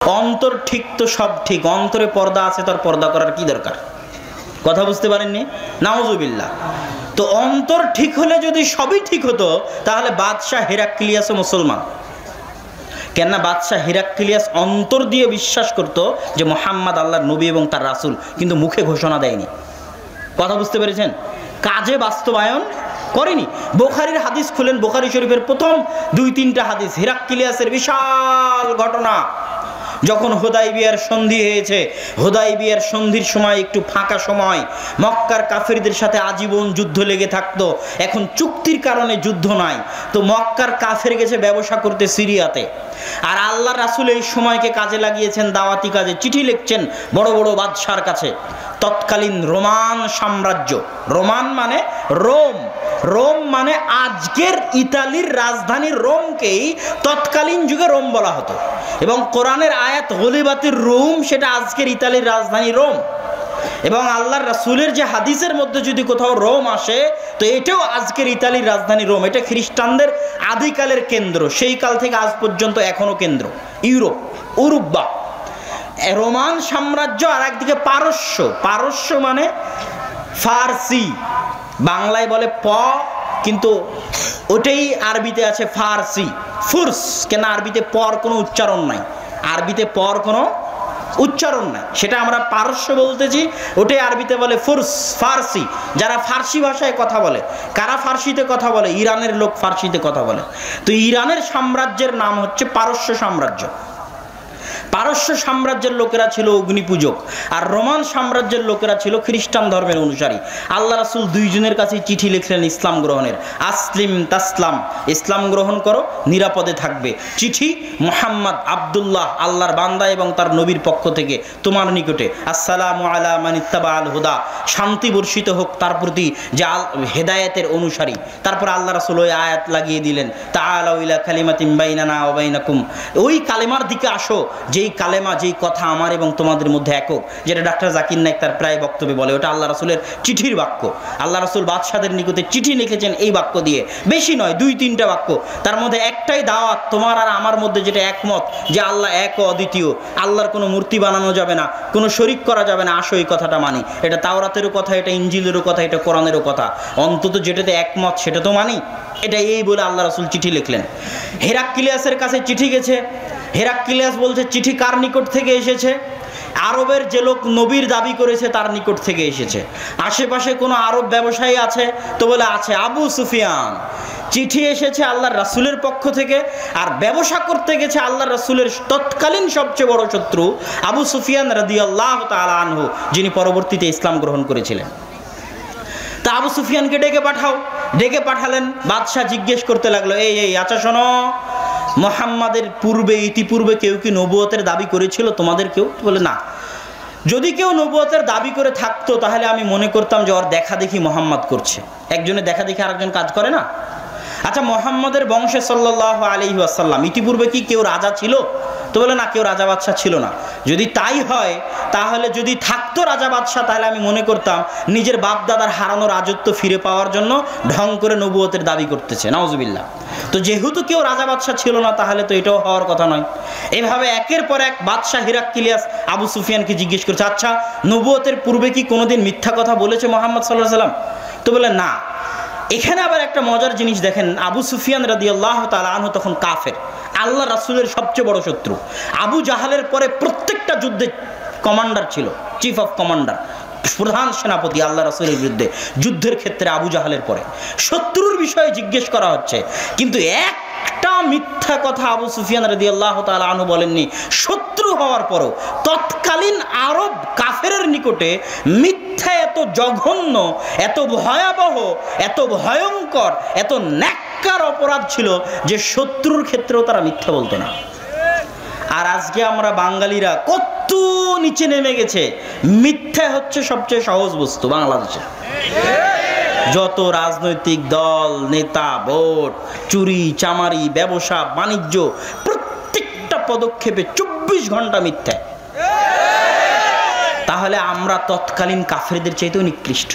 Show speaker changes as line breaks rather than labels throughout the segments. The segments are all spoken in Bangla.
অন্তর ঠিক তো সব ঠিক, অন্তরে পর্দা আছে, তার পর্দা করার কি দরকার? কথা বুঝতে পারেননি? নাউজুবিল্লাহ। তো অন্তর ঠিক হলে যদি সবই ঠিক হতো, তাহলে বাদশাহ হেরাক্লিয়াসও মুসলমান। কেননা বাদশাহ হেরাক্লিয়াস অন্তর দিয়ে বিশ্বাস করত যে মুহাম্মদ আল্লাহর নবী এবং তার রাসূল, কিন্তু মুখে ঘোষণা দেয়নি। কথা বুঝতে পেরেছেন? কাজে বাস্তবায়ন করেনি। বুখারীর হাদিস খুলেন, বুখারী শরীফের প্রথম 2-3টা হাদিস, হেরাক্লিয়াসের বিশাল ঘটনা। যখন হুদাইবিয়ার সন্ধি হয়েছে, হুদাইবিয়ার সন্ধির সময় একটু ফাঁকা সময়, মক্কার কাফেরদের সাথে আজীবন যুদ্ধ লেগে থাকতো। এখন চুক্তির কারণে যুদ্ধ নাই, তো মক্কার কাফের গেছে ব্যবসা করতে সিরিয়াতে। আর আল্লাহ রাসূল এই সময়কে কাজে লাগিয়েছেন দাওয়াতি কাজে, চিঠি লিখছেন বড় বড় বাদশার কাছে। তৎকালীন রোমান সাম্রাজ্য, রোমান মানে রোম, রোম মানে আজকের ইতালির রাজধানী রোমকেই তৎকালীন যুগে রোম বলা হতো। এবং কোরআনের আয়াত গলিবাতির রোম, সেটা আজকের ইতালির রাজধানী রোম। এবং আল্লাহর রাসূলের যে হাদিসের মধ্যে যদি কোথাও রোম আসে, তো এটাও আজকের ইতালির রাজধানী রোম। এটা খ্রিস্টানদের আদিকালের কেন্দ্র, সেই কাল থেকে আজ পর্যন্ত এখনো কেন্দ্র ইউরোপ, উরুব্বা। রোমান সাম্রাজ্য। আর একদিকে পারস্য, পারস্য মানে ফার্সি, বাংলায় বলে প, কিন্তু ওটাই আরবিতে আছে ফার্সি, ফুরস। কেন আরবিতে পর কোনো উচ্চারণ নাই, আরবিতে পর কোনো উচ্চারণ নাই, সেটা আমরা পারস্য বলতেছি, ওটাই আরবিতে বলে ফুরস, ফার্সি। যারা ফার্সি ভাষায় কথা বলে, কারা ফার্সিতে কথা বলে? ইরানের লোক ফার্সিতে কথা বলে। তো ইরানের সাম্রাজ্যের নাম হচ্ছে পারস্য সাম্রাজ্য। পারস্য সাম্রাজ্যের লোকেরা ছিল অগ্নিপূজক, আর রোমান সাম্রাজ্যের লোকেরা ছিল খ্রিস্টান ধর্মের অনুসারী। আল্লাহ রাসূল দুইজনের কাছে চিঠি লিখলেন ইসলাম গ্রহণের, আসলিম তাসলাম, ইসলাম গ্রহণ করো, নিরাপদে থাকবে। চিঠি মুহাম্মদ আব্দুল্লাহ, আল্লাহর বান্দা এবং তার নবীর পক্ষ থেকে তোমার নিকটে, আসসালামু আলা মান ইত্তাবা আল হুদা, শান্তি বর্ষিত হোক তার প্রতি যে হেদায়েতের অনুসারী। তারপর আল্লাহ রাসূল ওই আয়াত লাগিয়ে দিলেন, তাআলাউ ইলা কালিমাতিন বাইনানা ওয়া বাইনাকুম, ওই কালেমার দিকে আসো যেই কালেমা, যেই কথা আমার এবং তোমাদের মধ্যে একক, যেটা ডাক্তার জাকির নায়েক তার প্রায় বক্তব্যে বলে। ওটা আল্লাহ রাসূলের চিঠির বাক্য। আল্লাহ রাসূল বাদশাদের নিকটে চিঠি লিখেছেন এই বাক্য দিয়ে, বেশি নয়, 2-3টা বাক্য। তার মধ্যে একটাই দাওয়াত, তোমার আর আমার মধ্যে যেটা একমত যে আল্লাহ এক ও অদ্বিতীয়, আল্লাহর কোনো মূর্তি বানানো যাবে না, কোনো শরীক করা যাবে না, আসো এই কথাটা মানি। এটা তাওরাতেরও কথা, এটা ইনজিলেরও কথা, এটা কোরআনেরও কথা, অন্তত যেটাতে একমত সেটা তো মানি। এটা এই বলে আল্লাহ রাসূল চিঠি লিখলেন। হেরাক্লিয়াসের কাছে চিঠি গেছে। হেরাক্লিয়াস বলছে চিঠি কার নিকট থেকে এসেছে? আরবের যে লোক নবীর দাবি করেছে তার নিকট থেকে এসেছে। আশেপাশে কোনো আরব ব্যবসায়ী আছে? তো বলে আছে, আবু সুফিয়ান। চিঠি এসেছে আল্লাহর রাসূলের পক্ষ থেকে, আর ব্যবসা করতে গেছে আল্লাহর রাসূলের তৎকালীন সবচেয়ে বড় শত্রু আবু সুফিয়ান রাদিয়াল্লাহু তাআলা আনহু, যিনি পরবর্তীতে ইসলাম গ্রহণ করেছিলেন। তা আবু সুফিয়ানকে ডেকে পাঠাও। ডেকে পাঠালেন। বাদশাহ জিজ্ঞেস করতে লাগলো, এই আচ্ছা শোনো, মুহাম্মাদের পূর্বে, ইতিপূর্বে কেউ কি নবুয়তের দাবি করেছিল তোমাদের কেউ? বলে না। যদি কেউ নবুয়তের দাবি করে থাকতো তাহলে আমি মনে করতাম যে ওর দেখা দেখি মুহাম্মদ করছে। একজনের দেখা দেখি আরেকজন কাজ করে না? আচ্ছা, মুহাম্মাদের বংশে সাল্লাল্লাহু আলাইহি ওয়াসাল্লাম ইতিপূর্বে কি কেউ রাজা ছিল? তো বলে না, কেউ রাজা বাদশাহ ছিল না। যদি তাই হয়, তাহলে যদি থাকতো রাজা বাদশাহ, তাহলে আমি মনে করতাম নিজের বাপ দাদার হারানো রাজত্ব ফিরে পাওয়ার জন্য ঢং করে নবুয়তের দাবি করতেছে, নাউজুবিল্লাহ। তো যেহেতু কেউ রাজা বাদশাহ ছিল না, তাহলে তো এটাও হওয়ার কথা নয়। এভাবে একের পর এক বাদশাহ হেরাক্লিয়াস আবু সুফিয়ানকে জিজ্ঞেস করছে, আচ্ছা, নবুয়তের পূর্বে কি কোনোদিন মিথ্যা কথা বলেছে মুহাম্মদ সাল্লাল্লাহু আলাইহি ওয়াসাল্লাম? তো বলে না। এখানে আবার একটা মজার জিনিস দেখেন, আবু সুফিয়ান রাদিয়াল্লাহু তাআলা আনহু তখন কাফের, আল্লাহ রাসূলের সবচেয়ে বড় শত্রু। আবু জাহালের পরে প্রত্যেকটা যুদ্ধে কমান্ডার ছিল, চিফ অফ কমান্ডার, প্রধান সেনাপতি আল্লাহ রাসূলের বিরুদ্ধে যুদ্ধের ক্ষেত্রে আবু জাহালের পরে। শত্রুর বিষয়ে জিজ্ঞেস করা হচ্ছে, কিন্তু একটা মিথ্যা কথা আবু সুফিয়ান রাদিয়াল্লাহু তাআলা আনহু বলেননি। শত্রু হওয়ার পরও তৎকালীন আরব কাফেরের নিকটে মিথ্যা এত জঘন্য, এত ভয়াবহ, এত ভয়ঙ্কর, এত ন্যাক্কার অপরাধ ছিল যে শত্রুর ক্ষেত্রেও তারা মিথ্যা বলতো না। আর আজকে আমরা বাঙালিরা কত নিচে নেমে গেছে। মিথ্যা হচ্ছে সবচেয়ে সহজ বস্তু বাংলাদেশে। যত রাজনৈতিক দল, নেতা, ভোট, চুরি চামারি, ব্যবসা বাণিজ্য, প্রত্যেকটা পদক্ষেপে 24 ঘন্টা মিথ্যা। তাহলে আমরা তৎকালীন কাফেরদের চাইতেও নিকৃষ্ট।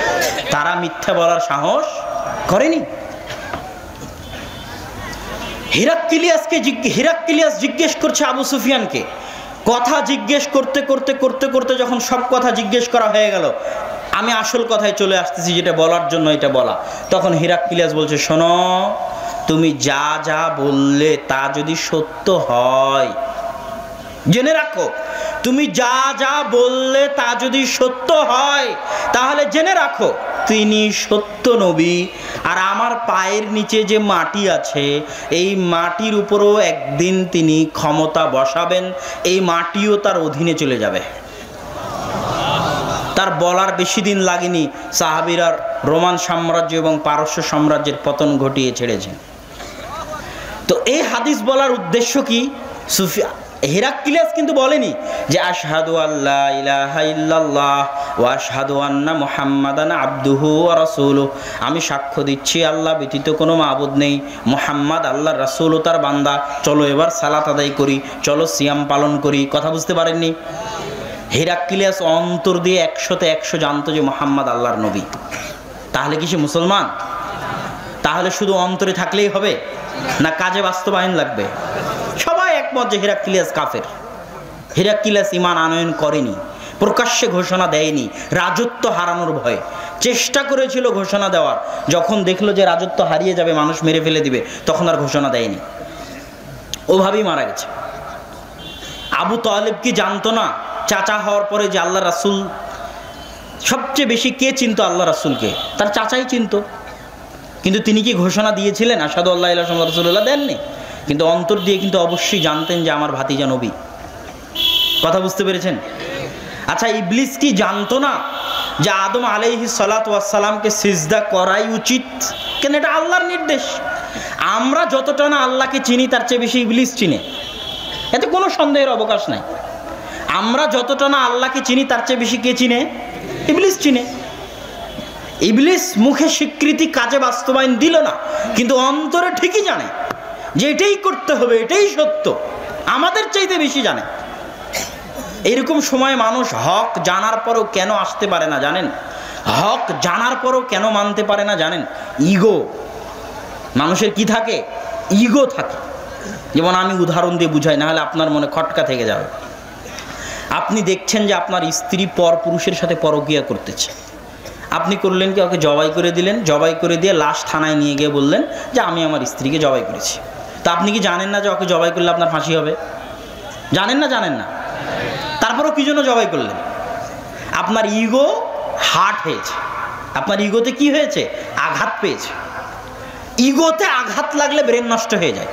তারা মিথ্যা বলার সাহস করেনি। হিরাক্লিয়াস জিজ্ঞেস করছে আবু সুফিয়ানকে, কথা জিজ্ঞেস করতে করতে করতে করতে যখন সব কথা জিজ্ঞেস করা হয়ে গেল, আমি আসল কথায় চলে আসতেছি, যেটা বলার জন্য এটা বলা। তখন হিরাক্লিয়াস বলছে, শোনো, তুমি যা যা বললে তা যদি সত্য হয়, জেনে রাখো, তুমি যা যা বললে তা যদি সত্য হয়, তাহলে জেনে রাখো তিনি সত্য নবী। আর আমার পায়ের নিচে যে মাটি আছে, এই মাটির উপরও একদিন তিনি ক্ষমতা বসাবেন, এই মাটিও তার অধীনে চলে যাবে। তার বলার বেশি দিন লাগেনি, সাহাবীরা রোমান সাম্রাজ্য এবং পারস্য সাম্রাজ্যের পতন ঘটিয়ে ছেড়েছেন। তো এই হাদিস বলার উদ্দেশ্য কি? হিরাক্লিয়াস কিন্তু বলেনি যে আশহাদু আল্লা ইলাহা ইল্লাল্লাহ ওয়া আশহাদু আন্না মুহাম্মাদান আবদুহু ওয়া রাসূলুহু, আমি সাক্ষ্য দিচ্ছি আল্লাহ ব্যতীত কোনো মাবুদ নেই, মুহাম্মদ আল্লাহর রাসূল ও তার বান্দা, চলো এবার সালাত আদায় করি, চলো সিয়াম পালন করি। কথা বুঝতে পারেননি? হিরাক্লিয়াস অন্তর দিয়ে 100তে 100 জানতো যে মুহাম্মদ আল্লাহর নবী। তাহলে কি সে মুসলমান? তাহলে শুধু অন্তরে থাকলেই হবে না কাজে বাস্তবায়ন লাগবে? সবাই একমত যে হিরাক্লিয়াস কাফের। হিরাক্লিয়াস ঈমান আনয়ন করেনি, প্রকাশ্যে ঘোষণা দেয়নি, রাজত্ব হারানোর ভয়ে চেষ্টা করেছিল ঘোষণা দেওয়ার, যখন দেখলো যে রাজত্ব হারিয়ে যাবে, মানুষ মেরে ফেলে দিবে, তখন আর ঘোষণা দেয়নি, ওভাবেই মারা গেছে। আবু তালেব কি জানতো না চাচা হওয়ার পরে যে আল্লাহ রাসূল সবচেয়ে বেশি কে চিনতো আল্লাহ রাসূলকে? তার চাচাই চিনতো। কিন্তু তিনি কি ঘোষণা দিয়েছিলেন আশহাদু আল্লা ইলাহা ইল্লাল্লাহ রাসূলুল্লাহ? দেননি। কিন্তু অন্তর দিয়ে কিন্তু অবশ্যই জানতেন যে আমার ভাতিজা নবী। কথা বুঝতে পেরেছেন? আচ্ছা, ইবলিস কি জানতো না যে আদম আলাইহিস সালাতু ওয়াস সালামকে সিজদা করাই উচিত? কেন? এটা আল্লাহর নির্দেশ। আমরা যতটা না আল্লাহকে চিনি, তার চেয়ে বেশি ইবলিস চিনে, এতে কোনো সন্দেহের অবকাশ নাই। আমরা যতটা না আল্লাহকে চিনি, তার চেয়ে বেশি কে চিনে? ইবলিস চিনে। ইবলিস মুখে স্বীকৃতি, কাজে বাস্তবায়ন দিল না, কিন্তু অন্তরে ঠিকই জানে যে এটাই করতে হবে, এটাই সত্য, আমাদের চাইতে বেশি জানে। এরকম সময় মানুষ হক জানার পরও কেন আসতে পারে না জানেন? হক জানার পরও কেন মানতে পারে না জানেন? ইগো। মানুষের কি থাকে? ইগো থাকে। যেমন আমি উদাহরণ দিয়ে বুঝাই, না হলে আপনার মনে খটকা থেকে যাবে। আপনি দেখছেন যে আপনার স্ত্রী পর পুরুষের সাথে পরকীয়া করতেছে, আপনি করলেন কি? ওকে জবাই করে দিলেন। জবাই করে দিয়ে লাশ থানায় নিয়ে গিয়ে বললেন যে আমি আমার স্ত্রীকে জবাই করেছি। তা আপনি কি জানেন না যে ওকে জবাই করলে আপনার ফাঁসি হবে? জানেন না? জানেন না? তারপরেও কি জন্য জবাই করলেন? আপনার ইগো হার্ট হয়েছে। আপনার ইগোতে কি হয়েছে? আঘাত পেয়েছে। ইগোতে আঘাত লাগলে ব্রেন নষ্ট হয়ে যায়।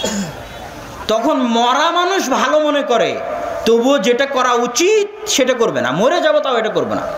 তখন মরা মানুষ ভালো মনে করে, তবুও যেটা করা উচিত সেটা করবে না। মরে যাবো তাও এটা করবে না।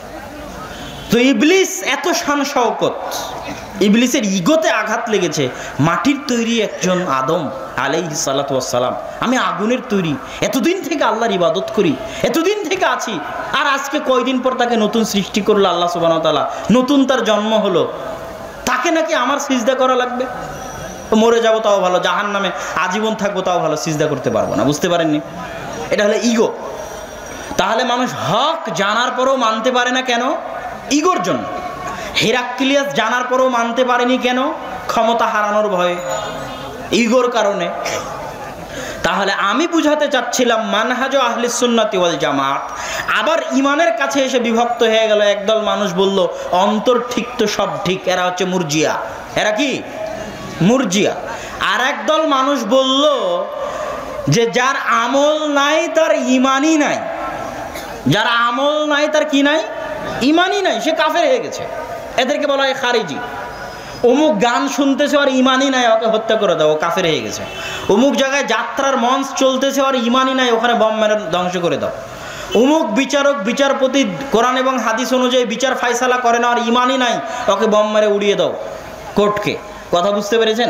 তো ইবলিস এত শান শওকত, ইবলিসের ইগোতে আঘাত লেগেছে। মাটির তৈরি একজন আদম আলাইহিস সালাতু ওয়াস সালাম, আমি আগুনের তৈরি, এতদিন থেকে আল্লাহর ইবাদত করি, এতদিন থেকে আছি, আর আজকে কয়দিন পর তাকে নতুন সৃষ্টি করলো আল্লাহ সুবহানাহু ওয়া তাআলা, নতুন তার জন্ম হলো, তাকে নাকি আমার সিজদা করা লাগবে? মরে যাবো তাও ভালো, জাহান্নামে আজীবন থাকবো তাও ভালো, সিজদা করতে পারবো না। বুঝতে পারেননি? এটা হলো ইগো। তাহলে মানুষ হক জানার পরও মানতে পারে না কেন? ইগোর জন্য। হিরাক্লিয়াস জানার পরও মানতে পারেনি কেন? ক্ষমতা হারানোর ভয়ে, ইগোর কারণে। তাহলে আমি বুঝাতে চাচ্ছিলাম মানহাজ আহলে সুন্নাতি ওয়াল জামাত আবার ইমানের কাছে এসে বিভক্ত হয়ে গেল। একদল মানুষ বলল অন্তর ঠিক তো সব ঠিক, এরা হচ্ছে মুরজিয়া। এরা কি? মুরজিয়া। আর একদল মানুষ বলল যে যার আমল নাই তার ইমানই নাই। যার আমল নাই তার কি নাই? ইমানই নাই, সে কাফের হয়ে গেছে। এদেরকে বলা হয় খারিজি। অমুক গান শুনতেছে আর ইমানই নাই, ওকে হত্যা করে দাও, ও কাফের হয়ে গেছে। অমুক জায়গায় যাত্রার মঞ্চ চলতেছে আর ইমানই নাই, ওখানে বম মেরে ধ্বংস করে দাও। অমুক বিচারক বিচারপতি কোরআন এবং হাদিস অনুযায়ী বিচার ফায়সালা করে না আর ইমানই নাই, ওকে বম মেরে উড়িয়ে দাও কোর্টকে। কথা বুঝতে পেরেছেন?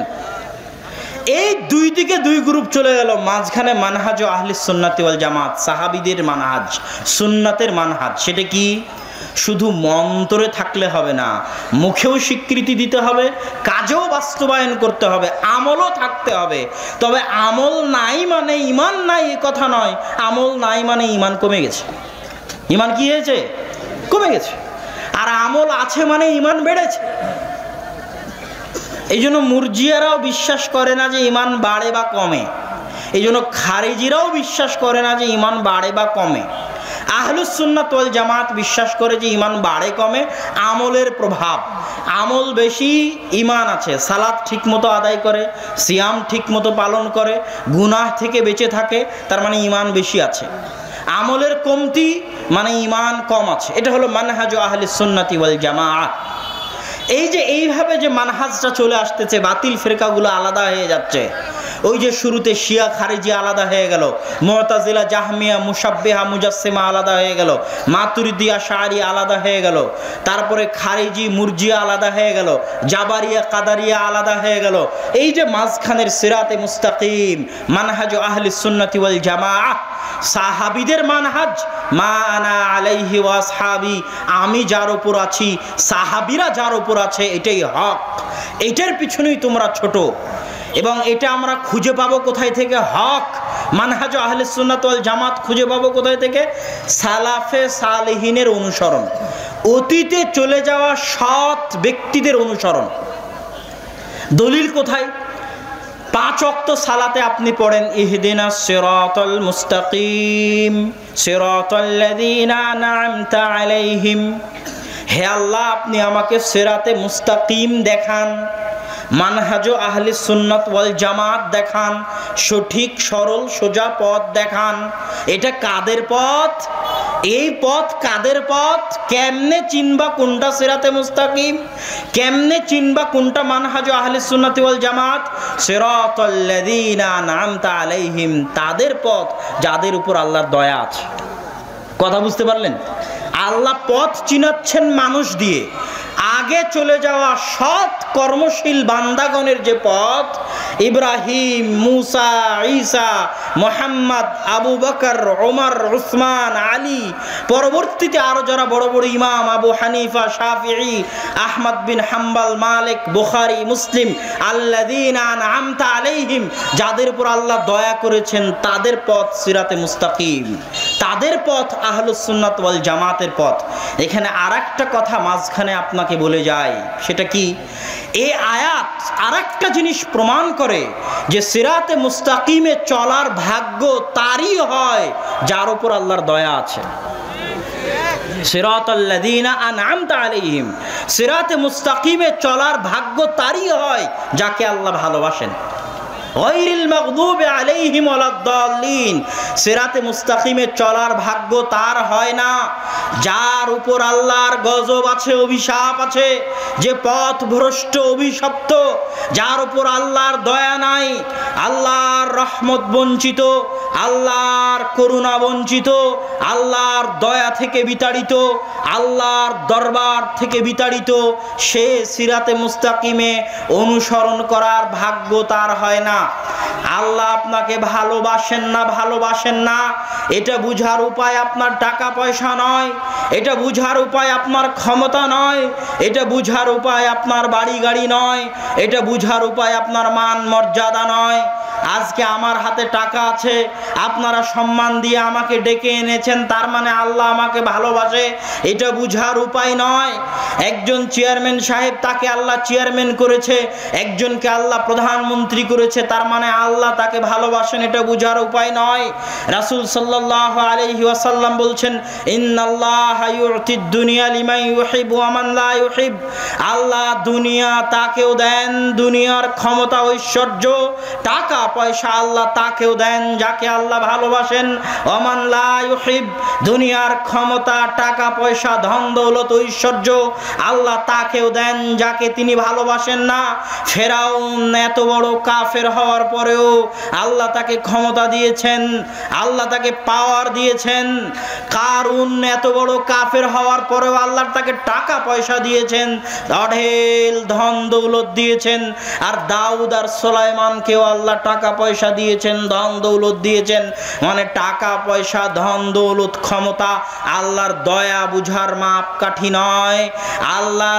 এই দুই দিকে দুই গ্রুপ চলে গেল। মাঝখানে মানহাজ আহলে সুন্নাতি ওয়াল জামাত, সাহাবীদের মানহাজ, সুন্নাতের মানহাজ। সেটা কি? শুধু মন্তরে থাকলে হবে না, মুখেও স্বীকৃতি দিতে হবে, কাজেও বাস্তবায়ন করতে হবে, আমলও থাকতে হবে। তবে আমল নাই মানে ইমান নাই এ কথা নয়। আমল নাই মানে ইমান কমে গেছে। ইমান কি হয়েছে? কমে গেছে। আর আমল আছে মানে ইমান বেড়েছে। এই জন্য মুরজিয়ারাও বিশ্বাস করে না যে ইমান বাড়ে বা কমে, এই জন্য খারিজিরাও বিশ্বাস করে না যে ইমান বাড়ে বা কমে। আহলুস সুন্নাত ওয়াল জামাত বিশ্বাস করে যে ইমান বাড়ে কমে আমলের প্রভাব, আমল বেশি ইমান আছে, সালাত ঠিকমতো আদায় করে, সিয়াম ঠিকমতো পালন করে, গুনাহ থেকে বেঁচে থাকে, তার মানে ইমান বেশি আছে। আমলের কমতি মানে ইমান কম আছে। এটা হলো মানহাজ আহলিস সুন্নাতি ওয়াল জামাআত। এই যে এইভাবে যে মানহাজটা চলে আসতেছে, বাতিল ফিরকাগুলো আলাদা হয়ে যাচ্ছে। ওই যে শুরুতে শিয়া খারিজি আলাদা হয়ে গেল, মুতাজিলা জাহমিয়া মুশাব্বিহা মুজাসসিমা আলাদা হয়ে গেল, মাতুরিদি আশআরি আলাদা হয়ে গেল, তারপরে খারিজি মুরজিয়া আলাদা হয়ে গেল, জাবারিয়া কাদারিয়া আলাদা হয়ে গেল। এই যে মাঝখানের সিরাতে মুস্তাকিম মানহাজ আহলিস সুন্নাতি ওয়াল জামাআহ, সাহাবীদের মানহাজ, মা আনা আলাইহি ওয়া আসহাবি, আমি যার উপর আছি, সাহাবীরা যার উপর আছে, এটাই হক, এটার পিছনেই তোমরা ছোট। এবং এটা আমরা খুঁজে পাবো কোথায় থেকে? হক মানহাজ আহলিস সুন্নাত ওয়াল জামাত খুঁজে পাবো কোথায় থেকে? সালাফে সালেহিনের অনুসরণ, অতীতে চলে যাওয়া সৎ ব্যক্তিদের অনুসরণ। দলিল কোথায়? 5 ওয়াক্ত সালাতে আপনি পড়েন ইহদিনাস সিরাতাল মুস্তাকিম সিরাতাল্লাযীনা আন'আমতা আলাইহিম, হে আল্লাহ আপনি আমাকে সিরাতে মুস্তাকিম দেখান, মানহাজ আহলিস সুন্নাত ওয়াল জামাত দেখান, সঠিক সরল সোজা পথ দেখান। এটা কাদের পথ? এই পথ কাদের পথ? কেমনে চিনবা কোনটা সিরাতে মুস্তাকিম? কেমনে চিনবা কোনটা মানহাজ আহলিস সুন্নাত ওয়াল জামাত? সিরাতাল্লাযীনা আন'আমতা আলাইহিম, তাদের পথ যাদের উপর আল্লাহর দয়া আছে। কথা বুঝতে পারলেন? আল্লাহ পথ চিনাচ্ছেন মানুষ দিয়ে। আগে চলে যাওয়া সৎ কর্মশীল বান্দাগণের যে পথ, ইব্রাহিম, মুসা, ঈসা, মুহাম্মদ, আবু বকর, ওমর, উসমান, আলী, পরবর্তীতে আরো যারা বড় বড় ইমাম, আবু হানিফা, শাফিঈ, আহমদ বিন হাম্বল, মালিক, বুখারী, মুসলিম, আল্লাযীনা আন'আমতা আলাইহিম, যাদের উপর আল্লাহ দয়া করেছেন, তাদের পথ সিরাতে মুস্তাকিম, তাদের পথ আহলুস সুন্নাত ওয়াল জামাতের পথ। এখানে আরেকটা কথা মাঝখানে আপনাকে বলে যায়, সেটা কি? এই আয়াত আরেকটা জিনিস প্রমাণ করে যে সিরাতে মুস্তাকিমে চলার ভাগ্য তারই হয় যার উপর আল্লাহর দয়া আছে। সিরাতাল্লাযীনা আন'আমতা আলাইহিম, সিরাতে মুস্তাকিমে চলার ভাগ্য তারই হয় যাকে আল্লাহ ভালোবাসেন। গায়রিল মাগদুবি আলাইহিম ওয়ালাদ-দাল্লিন, সিরাতে মুস্তাকিমে চলার ভাগ্য তার হয় না যার উপর আল্লাহর গজব আছে, অভিশাপ আছে, যে পথ ভ্রষ্ট অভিশপ্ত, যার উপর আল্লাহর দয়া নাই, আল্লাহর রহমত বঞ্চিত, আল্লাহর করুণা বঞ্চিত, আল্লাহর দয়া থেকে বিতাড়িত, আল্লাহর দরবার থেকে বিতাড়িত, সে সিরাতে মুস্তাকিমে অনুসরণ করার ভাগ্য তার হয় না। আল্লাহ আপনাকে ভালোবাসেন না, ভালোবাসেন না, এটা বুঝার উপায় আপনার টাকা পয়সা নয়, এটা বুঝার উপায় আপনার ক্ষমতা নয়, এটা বুঝার উপায় আপনার বাড়ি গাড়ি নয়, এটা বুঝার উপায় আপনার মান মর্যাদা নয়। আজকে আমার হাতে টাকা আছে, আপনারা সম্মান দিয়ে আমাকে ডেকে এনেছেন, তার মানে আল্লাহ আমাকে ভালোবাসে, এটা বুঝার উপায় নয়। একজন চেয়ারম্যান সাহেব, তাকে আল্লাহ চেয়ারম্যান করেছে, একজনকে আল্লাহ প্রধানমন্ত্রী করেছে, তার মানে আল্লাহ তাকে ভালোবাসেন, এটা বুঝার উপায় নয়। রাসূল সাল্লাল্লাহু আলাইহি ওয়াসাল্লাম বলছেন, ইন্নাল্লাহা ইউতিদ দুনিয়া লিমান ইউহিব ওয়া মান লা ইউহিব, আল্লাহ দুনিয়া তাকেও দেন, দুনিয়ার ক্ষমতা ঐশ্বর্য টাকা পয়সা আল্লাহ তাকেও দেন যাকে আল্লাহ ভালোবাসেন। ওয়া মান লা ইউহিব, দুনিয়ার ক্ষমতা টাকা পয়সা ধন দৌলত ঐশ্বর্য আল্লাহ তাকেও দেন যাকে তিনি ভালোবাসেন না। ফেরাউন এত বড় কাফের হওয়ার পরেও আল্লাহ তাকে ক্ষমতা দিয়েছেন, আল্লাহ তাকে পাওয়ার দিয়েছেন। কারুন এত বড় কাফের হওয়ার পরেও আল্লাহ তাকে টাকা পয়সা দিয়েছেন, অঢেল ধন দৌলত দিয়েছেন। আর দাউদ আর সুলাইমানকেও আল্লাহ টাকা পয়সা দিয়েছেন, ধন দৌলত দিয়েছেন। মানে টাকা পয়সা ধন দৌলত ক্ষমতা আল্লাহর দয়া বুঝার মাপকাঠি নয়। আল্লাহ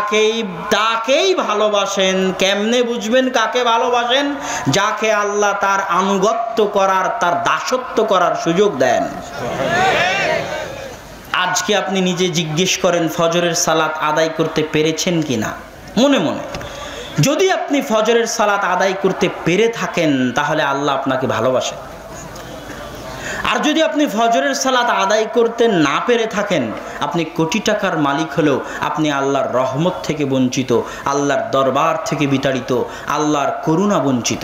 তাকেই ভালোবাসেন। কেমনে বুঝবেন কাকে ভালোবাসেন? যাকে আল্লাহ তার আনুগত্য করার, তার দাসত্ব করার সুযোগ দেন। আজকে আপনি নিজে জিজ্ঞেস করেন, ফজরের সালাত আদায় করতে পেরেছেন কিনা? মনে মনে যদি আপনি ফজরের সালাত আদায় করতে পেরে থাকেন তাহলে আল্লাহ আপনাকে ভালোবাসেন। আর যদি আপনি ফজরের সালাত আদায় করতে না পেরে থাকেন, আপনি কোটি টাকার মালিক হলেও আপনি আল্লাহর রহমত থেকে বঞ্চিত, আল্লাহর দরবার থেকে বিতাড়িত, আল্লাহর করুণা বঞ্চিত।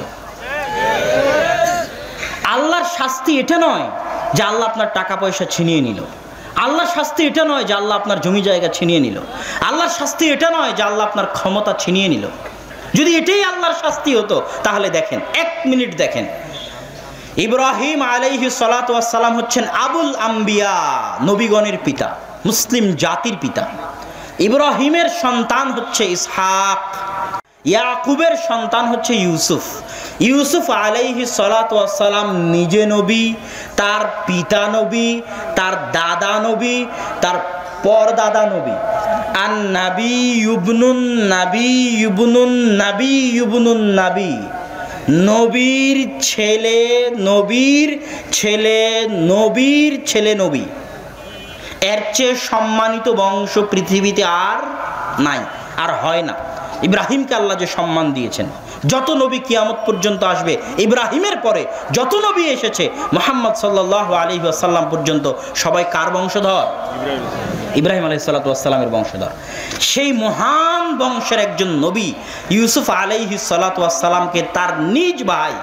আল্লাহর শাস্তি এটা নয় যে আল্লাহ আপনার টাকা পয়সা ছিনিয়ে নিল। আল্লাহর শাস্তি এটা নয় যে আল্লাহ আপনার জমি জায়গা ছিনিয়ে নিল। আল্লাহর শাস্তি এটা নয় যে আল্লাহ আপনার ক্ষমতা ছিনিয়ে নিল। যদি এটাই আল্লাহর শাস্তি হতো তাহলে দেখেন, 1 মিনিট দেখেন, ইব্রাহিম আলাইহিস সালাতু ওয়াস সালাম হচ্ছেন আবুল আম্বিয়া, নবীগণের পিতা, মুসলিম জাতির পিতা। ইব্রাহিমের সন্তান হচ্ছে ইসহাক, ইয়াকুবের সন্তান হচ্ছে ইউসুফ। ইউসুফ আলাইহিস সালাতু ওয়াস সালাম নিজে নবী, তার পিতা নবী, তার দাদা নবী, তার পরদাদা নবী। আন নবী ইবনুন নবী ইবনুন নবী ইবনুন নবী, নবীর ছেলে নবীর ছেলে নবীর ছেলে নবী। এর চেয়ে সম্মানিত বংশ পৃথিবীতে আর নাই, আর হয় না। ইব্রাহিমকে আল্লাহ যে সম্মান দিয়েছেন, যত নবী কিয়ামত পর্যন্ত আসবে, ইব্রাহিমের পরে যত নবী এসেছে মুহাম্মদ সাল্লাল্লাহু আলাইহি ওয়াসাল্লাম পর্যন্ত সবাই কার বংশধর? ইব্রাহিম আলাইহিস সালাতু ওয়াস সালামের বংশধর। সেই মহান বংশের একজন নবী ইউসুফ আলাইহিস সালাতু ওয়াস সালামকে তার নিজ ভাই,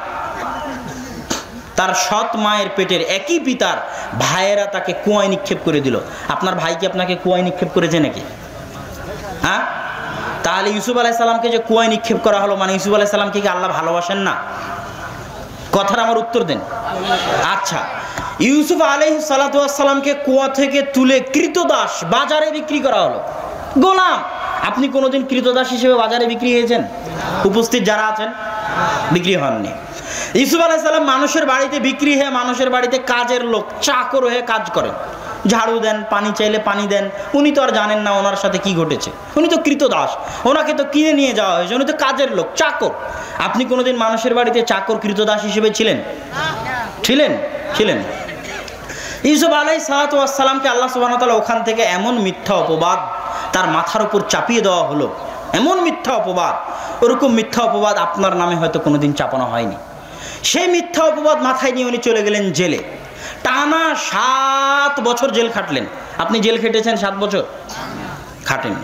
তার সৎ মায়ের পেটের একই পিতার ভাইয়েরা তাকে কুয়ায় নিক্ষেপ করে দিল। আপনার ভাই কি আপনাকে কুয়ায় নিক্ষেপ করেছে নাকি? হ্যাঁ? তাহলে ইউসুফ আলাইহিস সালামকে যে কুয়ায় নিক্ষেপ করা হলো, মানে ইউসুফ আলাইহিস সালামকে কি আল্লাহ ভালোবাসেন না? কথার আমার উত্তর দেন। আচ্ছা, ইউসুফ আলাইহিস সালাতু ওয়াস সালামকে কুয়া থেকে তুলে কৃতদাস বাজারে বিক্রি করা হলো, গোলাম। আপনি কোনোদিন কৃতদাস হিসেবে বাজারে বিক্রি হয়েছেন? উপস্থিত যারা আছেন, বিক্রি হননি। ইউসুফ আলাইহিস সালাম মানুষের বাড়িতে বিক্রি হয়ে, মানুষের বাড়িতে কাজের লোক, চাকর হয়ে কাজ করেন, ঝাড়ু দেন, পানি চাইলে পানি দেন। উনি তো আর জানেন না ওনার সাথে কি ঘটেছে, উনি তো কৃতদাস, ওনাকে তো কিনে নিয়ে যাওয়া হয়েছে, উনি তো কাজের লোক, চাকর। আপনি কোনোদিন মানুষের বাড়িতে চাকর কৃতদাস হিসেবে ছিলেন? ছিলেন? ছিলেন। ইউসুফ আলাইহিস সালাতু ওয়াস সালামকে আল্লাহ সুবহানাহু ওয়া তাআলা ওখান থেকে এমন মিথ্যা অপবাদ তার মাথার উপর চাপিয়ে দেওয়া হলো, এমন মিথ্যা অপবাদ, ওরকম মিথ্যা অপবাদ আপনার নামে হয়তো কোনোদিন চাপানো হয়নি। সেই মিথ্যা অপবাদ মাথায় নিয়ে উনি চলে গেলেন জেলে। টানা 7 বছর জেল খাটলেন। আপনি জেল খেটেছেন 7 বছর? খাটেননি।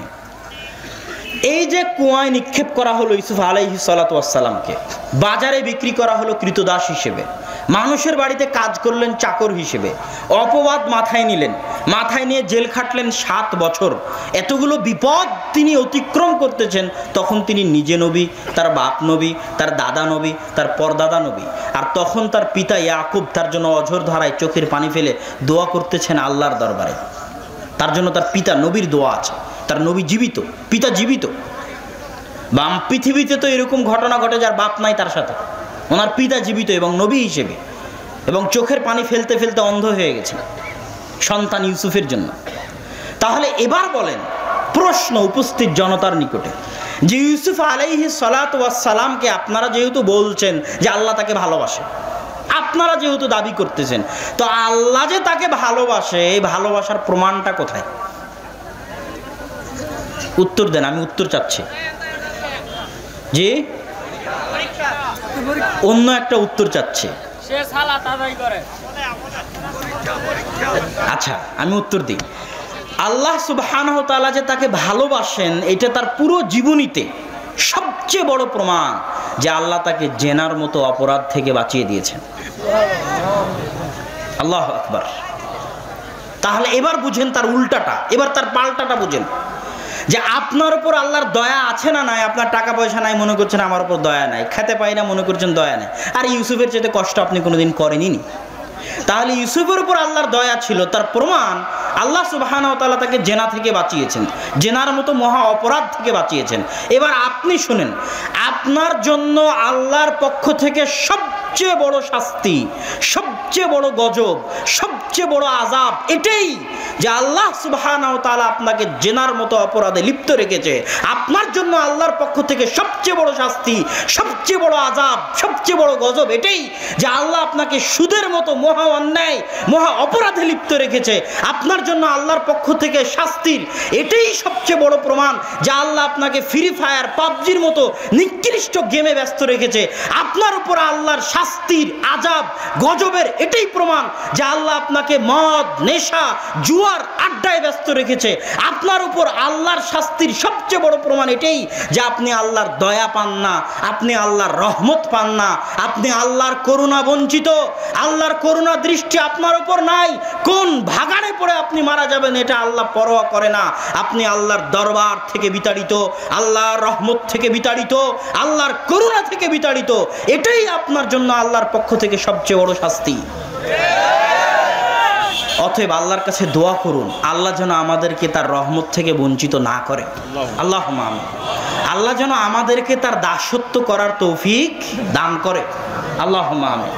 এই যে কুয়ায় নিক্ষেপ করা হলো ইউসুফ আলাইহিস সালাতু ওয়াস সালামকে, বাজারে বিক্রি করা হলো কৃতদাস হিসেবে, মানুষের বাড়িতে কাজ করলেন চাকর হিসেবে, অপবাদ মাথায় নিলেন, মাথায় নিয়ে জেল খাটলেন 7 বছর। এতগুলো বিপদ তিনি অতিক্রম করতেছেন, তখন তিনি নিজে নবী, তার বাপ নবী, তার দাদা নবী, তার পরদাদা নবী। আর তখন তার পিতা ইয়াকুব তার জন্য অঝোর ধারায় চোখের পানি ফেলে দোয়া করতেছেন আল্লাহর দরবারে। তার জন্য তার পিতা নবীর দোয়া আছে, তার নবী জীবিত, পিতা জীবিত। বাম পৃথিবীতে তো এরকম ঘটনা ঘটে যার বাপ নাই তার সাথে, ওনার পিতা জীবিত এবং নবী হিসেবে, এবং চোখের পানি ফেলতে ফেলতে অন্ধ হয়ে গেছে সন্তান ইউসুফের জন্য। তাহলে এবার বলেন, প্রশ্ন উপস্থিত জনতার নিকটে, যে ইউসুফ আলাইহিস সালাতু ওয়াস সালামকে আপনারা যেহেতু বলছেন যে আল্লাহ তাকে ভালোবাসে, আপনারা যেহেতু দাবি করতেছেন, তো আল্লাহ যে তাকে ভালোবাসে, এই ভালোবাসার প্রমাণটা কোথায়? উত্তর দেন, আমি উত্তর চাচ্ছি। জি, অন্য একটা উত্তর চাচ্ছি। আচ্ছা, আমি উত্তর দিই। আল্লাহ সুবহানাহু ওয়া তাআলা যে তাকে ভালোবাসেন, এটা তার পুরো জীবনীতে সবচেয়ে বড় প্রমাণ যে আল্লাহ তাকে জেনার মতো অপরাধ থেকে বাঁচিয়ে দিয়েছেন। আল্লাহু আকবার। তাহলে এবার বুঝেন তার উল্টাটা, এবার তার পাল্টাটা বুঝেন, যে আপনার উপর আল্লাহর দয়া আছে না নাই? আপনার টাকা পয়সা নাই, মনে করছেন আমার উপর দয়া নাই, খেতে পাই না, মনে করছেন দয়া নাই। আর ইউসুফের চেয়ে কষ্ট আপনি কোনোদিন করেননি। তাহলে ইউসুফের উপর আল্লাহর দয়া ছিল, তার প্রমাণ আল্লাহ সুবহানাহু ওয়া তাআলা তাকে জেনা থেকে বাঁচিয়েছেন, জেনার মতো মহা অপরাধ থেকে বাঁচিয়েছেন। এবার আপনি শুনেন, আপনার জন্য আল্লাহর পক্ষ থেকে সবচেয়ে বড় শাস্তি, সবচেয়ে সবচেয়ে বড় গজব, সবচেয়ে বড় আযাব এটাই যে আল্লাহ সুবহানাহু ওয়া তাআলা আপনাকে জেনার মতো অপরাধে লিপ্ত রেখেছে। আপনার জন্য আল্লাহর পক্ষ থেকে সবচেয়ে বড় শাস্তি, সবচেয়ে বড় আযাব, সবচেয়ে বড় গজব এটাই যে আল্লাহ আপনাকে সুদের মতো মহা অন্যায়, মহা অপরাধে লিপ্ত রেখেছে। আপনার জন্য আল্লাহর পক্ষ থেকে শাস্তির এটাই সবচেয়ে বড় প্রমাণ যে আল্লাহ আপনাকে ফ্রি ফায়ার, পাবজির মতো নিকৃষ্ট গেমে ব্যস্ত রেখেছে। আপনার উপর আল্লাহর শাস্তির, আযাব, গজবের এটাই প্রমাণ যে আল্লাহ আপনাকে মদ, নেশা, জুয়ার আড্ডায় ব্যস্ত রেখেছে। আপনার উপর আল্লাহর শাস্তির সবচেয়ে বড় প্রমাণ এটাই যে আপনি আল্লাহর দয়া পান না, আপনি আল্লাহর রহমত পান না, আপনি আল্লাহর করুণা বঞ্চিত। আল্লাহর করুণা দৃষ্টি আপনার উপর নাই। কোন ভাগাড়ে পড়ে আপনি মারা যাবেন এটা আল্লাহ পরোয়া করে না। আপনি আল্লাহর দরবার থেকে বিতাড়িত, আল্লাহর রহমত থেকে বিতাড়িত, আল্লাহর করুণা থেকে বিতাড়িত। এটাই আপনার জন্য আল্লাহর পক্ষ থেকে সবচেয়ে বড় শাস্তি। অতএব আল্লাহর কাছে দোয়া করুন আল্লাহ যেন আমাদেরকে তার রহমত থেকে বঞ্চিত না করে। আল্লাহুম্মা আমিন। আল্লাহ যেন আমাদেরকে তার দাসত্ব করার তৌফিক দান করে। আল্লাহুম্মা আমিন।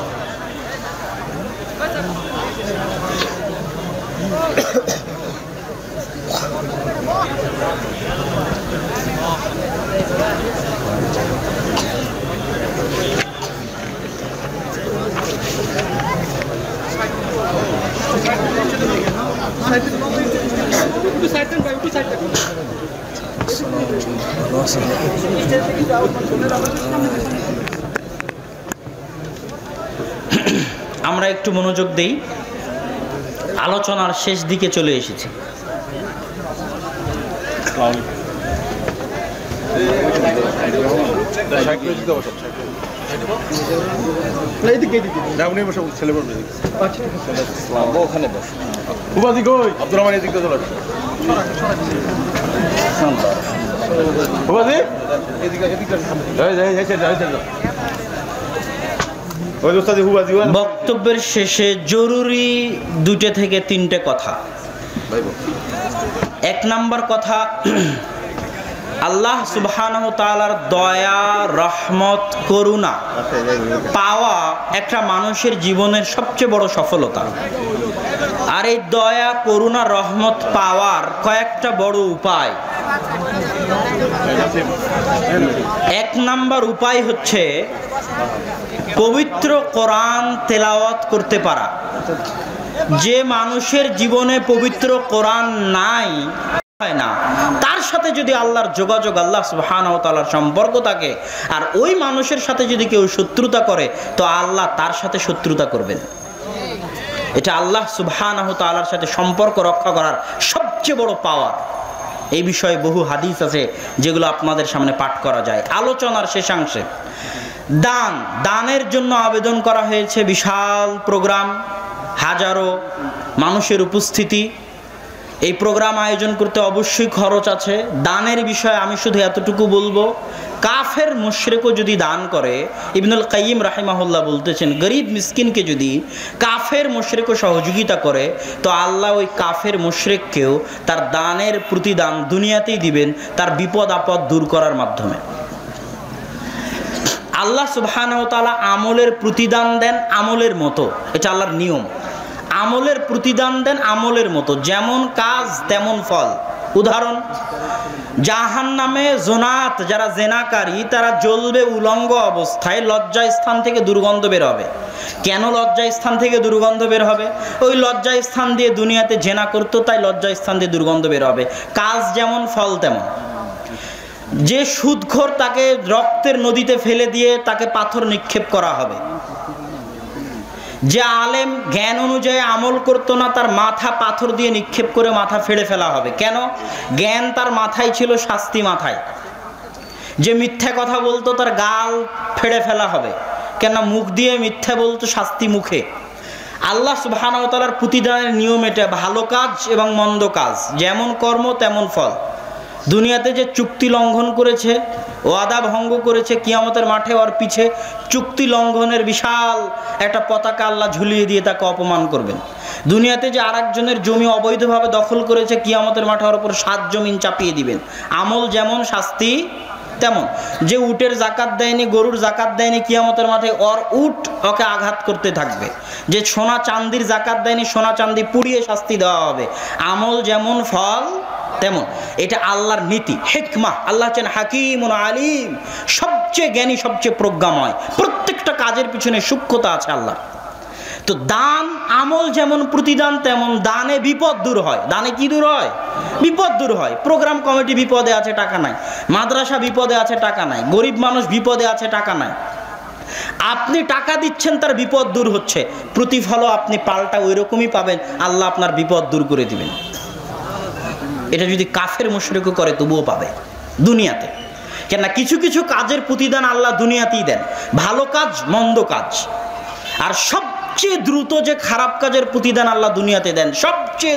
আমরা একটু মনোযোগ দেই, আলোচনার শেষ দিকে চলে এসেছি। বক্তব্যের শেষে জরুরি 2 থেকে 3টে কথা। এক নাম্বার কথা, আল্লাহ সুবহানাহু ওয়া তাআলার দয়া, রহমত, করুণা পাওয়া একটা মানুষের জীবনের সবচেয়ে বড় সফলতা। আর এই দয়া, করুণা, রহমত পাওয়ার কয়েকটা বড় উপায়। এক নাম্বার উপায় হচ্ছে পবিত্র কোরআন তেলাওয়াত করতে পারা। যে মানুষের জীবনে পবিত্র কোরআন নাই না, তার সাথে যদি আল্লাহর যোগাযোগ, আল্লাহ সুবহানাহু ওয়া তাআলার সম্পর্ক থাকে, আর ওই মানুষের সাথে যদি কেউ শত্রুতা করে তো আল্লাহ তার সাথে শত্রুতা করবেন। এটা আল্লাহ সুবহানাহু ওয়া তাআলার সাথে সম্পর্ক রক্ষা করার সবচেয়ে বড় পাওয়ার। এই বিষয়ে বহু হাদিস আছে যেগুলো আপনাদের সামনে পাঠ করা যায়। আলোচনার শেষাংশে দানের জন্য আবেদন করা হয়েছে, বিশাল প্রোগ্রাম, হাজারো মানুষের উপস্থিতি। এই প্রোগ্রাম আয়োজন করতে অবশ্যই খরচ আছে। দানের বিষয়ে আমি শুধু এতটুকু বলবো, কাফের মুশরিকও যদি দান করে, ইবনুল কাইয়িম রাহিমাহুল্লাহ বলতেছেন, গরিব মিসকিনকে যদি কাফের মুশরিকও সহযোগিতা করে তো আল্লাহ ওই কাফের মুশরিককেও তার দানের প্রতিদান দুনিয়াতেই দিবেন, তার বিপদ আপদ দূর করার মাধ্যমে। আল্লাহ সুবহানাহু ওয়া তাআলা আমলের প্রতিদান দেন আমলের মতো, এটা আল্লাহর নিয়ম। আমলের প্রতিদান দেন আমলের মতো, যেমন কাজ তেমন ফল। উদাহরণ, জাহান্নামে জোনাত, যারা জেনাকারী, তারা জ্বলবে উলঙ্গ অবস্থায়, লজ্জা স্থান থেকে দুর্গন্ধ বের হবে। কেন লজ্জা স্থান থেকে দুর্গন্ধ বের হবে? ওই লজ্জা স্থান দিয়ে দুনিয়াতে জেনা করতো, তাই লজ্জা স্থান দিয়ে দুর্গন্ধ বের হবে। কাজ যেমন ফল তেমন। যে সুদখোর, তাকে রক্তের নদীতে ফেলে দিয়ে তাকে পাথর নিক্ষেপ করা হবে। যে আলেম জ্ঞান অনুযায়ী আমল করতো না, তার মাথা পাথর দিয়ে নিক্ষেপ করে মাথা ফেড়ে ফেলা হবে। কেন? জ্ঞান তার মাথায় ছিল, শাস্তি মাথায়। যে মিথ্যা কথা বলতো, তার গাল ফেড়ে ফেলা হবে। কেন? মুখ দিয়ে মিথ্যা বলতো, শাস্তি মুখে। আল্লাহ সুবহানাহু ওয়া তাআলার প্রতিদানের নিয়ম এটা, ভালো কাজ এবং মন্দ কাজ, যেমন কর্ম তেমন ফল। দুনিয়াতে যে চুক্তি লঙ্ঘন করেছে, ওয়াদা ভঙ্গ করেছে, কিয়ামতের মাঠে ওর পিছে চুক্তি লঙ্ঘনের বিশাল একটা পতাকা আল্লাহ ঝুলিয়ে দিয়ে তাকে অপমান করবেন। দুনিয়াতে যে আরেকজনের জমি অবৈধভাবে দখল করেছে, কিয়ামতের মাঠে ওর উপর 7 জমিন চাপিয়ে দিবেন। আমল যেমন, শাস্তি তেমন যে উটের জাকাত দেয়নি, গরুর জাকাত দেয়নি, কিয়ামতের মাঠে ওর উট ওকে আঘাত করতে থাকবে। যে সোনা চান্দির জাকাত দেয়নি, সোনা চান্দি পুড়িয়ে শাস্তি দেওয়া হবে। আমল যেমন ফল তেমন। এটা আল্লাহর নীতি, হিকমা। আল্লাহ হচ্ছেন হাকিমুন আলিম, সবচেয়ে জ্ঞানী, সবচেয়ে প্রজ্ঞাময়। প্রত্যেকটা কাজের পিছনে সূক্ষ্মতা আছে আল্লাহর। তো দান, আমল যেমন প্রতিদান, তেমন দানে বিপদ দূর হয়। দানে কি দূর হয়? বিপদ দূর হয়। প্রোগ্রাম কমিটি বিপদে আছে, টাকা নাই। মাদ্রাসা বিপদে আছে, টাকা নাই। গরিব মানুষ বিপদে আছে, টাকা নাই। আপনি টাকা দিচ্ছেন, তার বিপদ দূর হচ্ছে, প্রতিফলও আপনি পাল্টা ওই রকমই পাবেন। আল্লাহ আপনার বিপদ দূর করে দিবেন। এটা যদি কাফের মুশরিকও করে তবুও পাবে দুনিয়াতে। কেননা কিছু কিছু কাজের প্রতিদান আল্লাহ দুনিয়াতেই দেন, ভালো কাজ, মন্দ কাজ। আর সবচেয়ে দ্রুত যে খারাপ কাজের প্রতিদান আল্লাহ দুনিয়াতে দেন, সবচেয়ে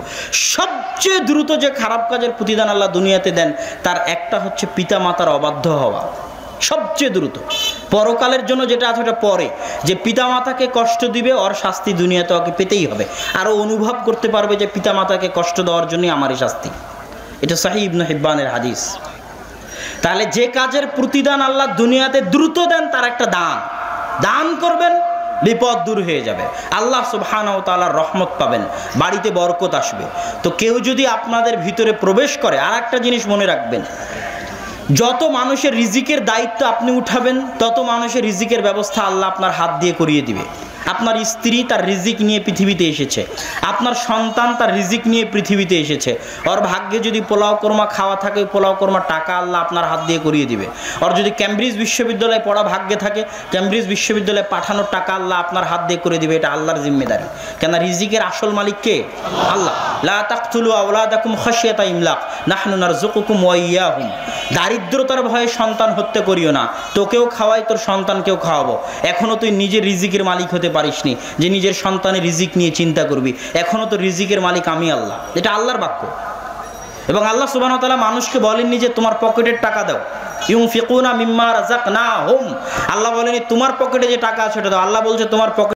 দ্রুত যে খারাপ কাজের প্রতিদান আল্লাহ দুনিয়াতে দেন, তার একটা হচ্ছে পিতা মাতার অবাধ্য হওয়া। সবচেয়ে দ্রুত। পরকালের জন্য যেটা আছে ওটা পরে, যে পিতা মাতাকে কষ্ট দিবে, ওর শাস্তি দুনিয়াতে ওকে পেতেই হবে। আরও অনুভব করতে পারবে যে পিতা মাতাকে কষ্ট দেওয়ার জন্যই আমারই শাস্তি। এটা সহিহ ইবনে হিব্বানের হাদিস। তাহলে যে কাজের প্রতিদান আল্লাহ দুনিয়াতে দ্রুত দেন, তার একটা দান। দান করবেন, বিপদ দূর হয়ে যাবে, আল্লাহ সুবহানাহু ওয়া তাআলার রহমত পাবেন, বাড়িতে বরকত আসবে। তো কেউ যদি আপনাদের ভিতরে প্রবেশ করে, আর একটা জিনিস মনে রাখবেন, যত মানুষের রিজিকের দায়িত্ব আপনি উঠাবেন, তত মানুষের রিজিকের ব্যবস্থা আল্লাহ আপনার হাত দিয়ে করিয়ে দিবে। আপনার স্ত্রী তার রিজিক নিয়ে পৃথিবীতে এসেছে, আপনার সন্তান তার রিজিক নিয়ে পৃথিবীতে এসেছে। ওর ভাগ্যে যদি পোলাও কোরমা খাওয়া থাকে, পোলাও কোরমা টাকা আল্লাহ আপনার হাত দিয়ে করিয়ে দিবে। ওর যদি ক্যামব্রিজ বিশ্ববিদ্যালয়ে পড়া ভাগ্যে থাকে, ক্যামব্রিজ বিশ্ববিদ্যালয়ে পাঠানোর টাকা আল্লাহ আপনার হাত দিয়ে করে দিবে। এটা আল্লাহর জিম্মেদারি। কেন রিজিকের আসল মালিক কে? আল্লাহ। লা তাকতুলু আওলাদাকুম খাশিয়াতা ইমলাক নাহনু নারযুকুকুম ওয়া ইয়াহুম। দারিদ্রতার ভয়ে সন্তান হত্যা করিও না, তোকেও খাওয়াই, তোর সন্তানকেও খাওয়াবো। এখনো তুই নিজের রিজিকের মালিক হতে পারিসনি যে নিজের সন্তানের রিজিক নিয়ে চিন্তা করবি। এখনো তো রিজিকের মালিক আমি আল্লাহ। এটা আল্লাহর বাক্য। এবং আল্লাহ সুবহানাহু ওয়া তাআলা মানুষকে বলেননি যে তোমার পকেটের টাকা দাও, ইউনফিকুনা মিম্মা রাযাকনাহুম। আল্লাহ বলেনি তোমার পকেটে যে টাকা আছে সেটা দাও। আল্লাহ বলছে তোমার পকেটে